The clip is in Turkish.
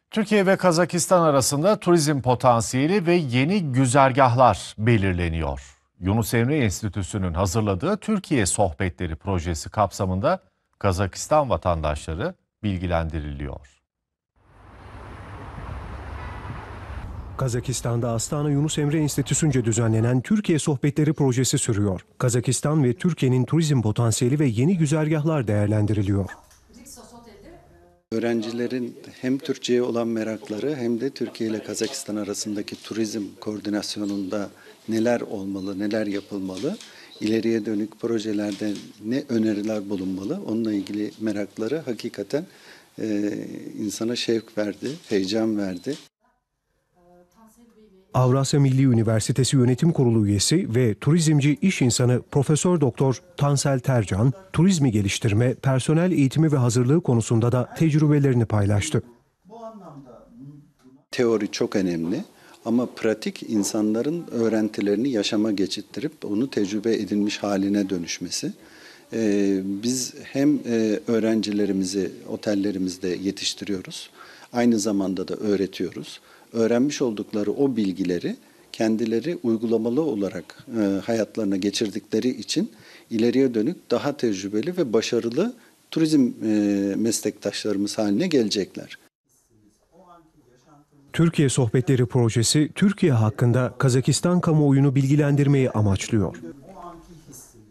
Türkiye ve Kazakistan arasında turizm potansiyeli ve yeni güzergahlar belirleniyor. Yunus Emre Enstitüsü'nün hazırladığı Türkiye Sohbetleri projesi kapsamında Kazakistan vatandaşları bilgilendiriliyor. Kazakistan'da Astana Yunus Emre Enstitüsü'nce düzenlenen Türkiye Sohbetleri projesi sürüyor. Kazakistan ve Türkiye'nin turizm potansiyeli ve yeni güzergahlar değerlendiriliyor. Öğrencilerin hem Türkçe'ye olan merakları hem de Türkiye ile Kazakistan arasındaki turizm koordinasyonunda neler olmalı, neler yapılmalı, ileriye dönük projelerde ne öneriler bulunmalı, onunla ilgili merakları hakikaten insana şevk verdi, heyecan verdi. Avrasya Milli Üniversitesi Yönetim Kurulu üyesi ve turizmci iş insanı Profesör Doktor Tansel Tercan, turizmi geliştirme, personel eğitimi ve hazırlığı konusunda da tecrübelerini paylaştı. Teori çok önemli ama pratik insanların öğrentilerini yaşama geçirttirip onu tecrübe edilmiş haline dönüşmesi. Biz hem öğrencilerimizi otellerimizde yetiştiriyoruz, aynı zamanda da öğretiyoruz. Öğrenmiş oldukları o bilgileri kendileri uygulamalı olarak hayatlarına geçirdikleri için ileriye dönük daha tecrübeli ve başarılı turizm meslektaşlarımız haline gelecekler. Türkiye Sohbetleri projesi Türkiye hakkında Kazakistan kamuoyunu bilgilendirmeyi amaçlıyor.